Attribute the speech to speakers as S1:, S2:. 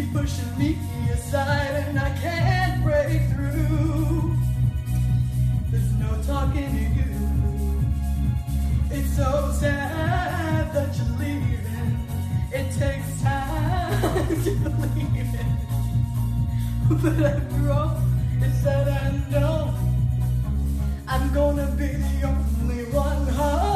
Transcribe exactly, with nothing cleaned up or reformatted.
S1: keep pushing me aside and I can't break through. There's no talking to you. It's so sad that you're leaving. It takes time to believe it. But after all it's said and done, I'm gonna be the only one home.